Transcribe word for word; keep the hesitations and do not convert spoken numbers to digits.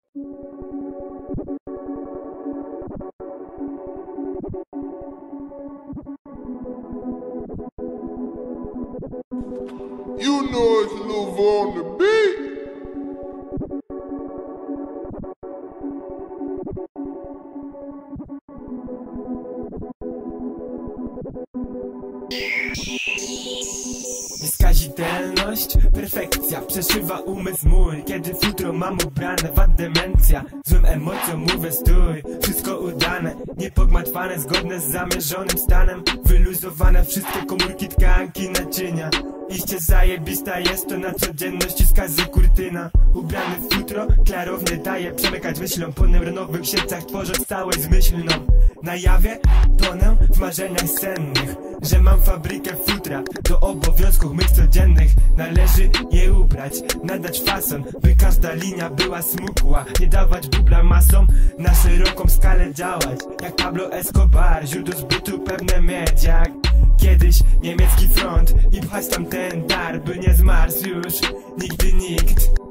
You know it's Lil on the beat. Nieskazitelność, perfekcja przeszywa umysł mój, kiedy futro mam ubrane, wad demencja. Złym emocjom mówię stój, wszystko udane, niepogmatwane, zgodne z zamierzonym stanem. Wyluzowane wszystkie komórki, tkanki, naczynia. Iście zajebista jest to na codzienność i skazy kurtyna. Ubrany w futro, klarownie daje przemykać myślą po neuronowych siecach, tworząc całość zmyślną. Na jawie tonę w marzeniach sennych, że mam fabrykę futra. Do obowiązków mych codziennych należy je ubrać, nadać fason, by każda linia była smukła. Nie dawać bubla masom, na szeroką skalę działać. Jak Pablo Escobar, źródło zbytu pewne mieć. Jak kiedyś niemiecki front i pchać tam ten dar, by nie zmarzł już nigdy nikt.